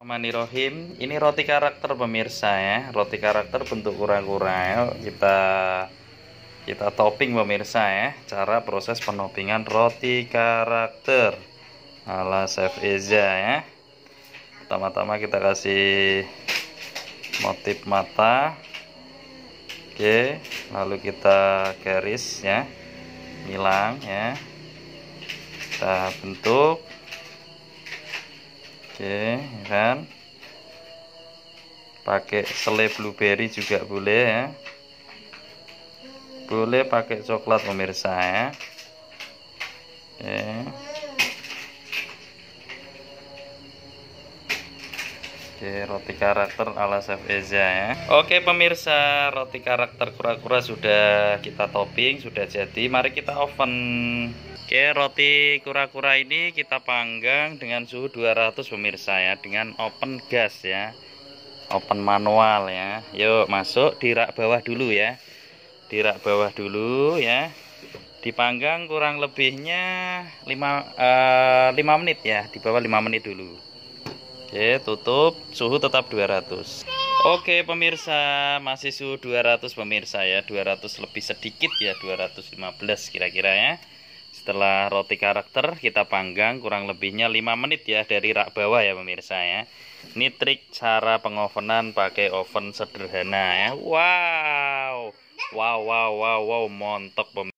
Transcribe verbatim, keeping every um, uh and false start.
Bismillahirrahmanirrahim. Ini roti karakter pemirsa ya. Roti karakter bentuk kura-kura. Kita kita topping pemirsa ya. Cara proses penoppingan roti karakter ala Chef Eza ya. Pertama-tama kita kasih motif mata. Oke, lalu kita garis ya. Hilang ya. Kita bentuk. Oke, kan pakai selai blueberry juga boleh ya, boleh pakai coklat pemirsa ya. Oke. Oke, roti karakter ala Chef Eza ya. Oke pemirsa, roti karakter kura-kura sudah kita topping, sudah jadi. Mari kita oven. Oke, roti kura-kura ini kita panggang dengan suhu dua ratus pemirsa ya, dengan open gas ya, open manual ya. Yuk masuk di rak bawah dulu ya, di rak bawah dulu ya, dipanggang kurang lebihnya lima menit ya, di bawah lima menit dulu. Oke, tutup, suhu tetap dua ratus. Oke pemirsa, masih suhu dua ratus pemirsa ya, dua ratus lebih sedikit ya, dua ratus lima belas kira-kira ya. Setelah roti karakter kita panggang kurang lebihnya lima menit ya, dari rak bawah ya pemirsa ya. Ini trik cara pengovenan pakai oven sederhana ya. Wow. Wow wow wow wow, montok pemirsa.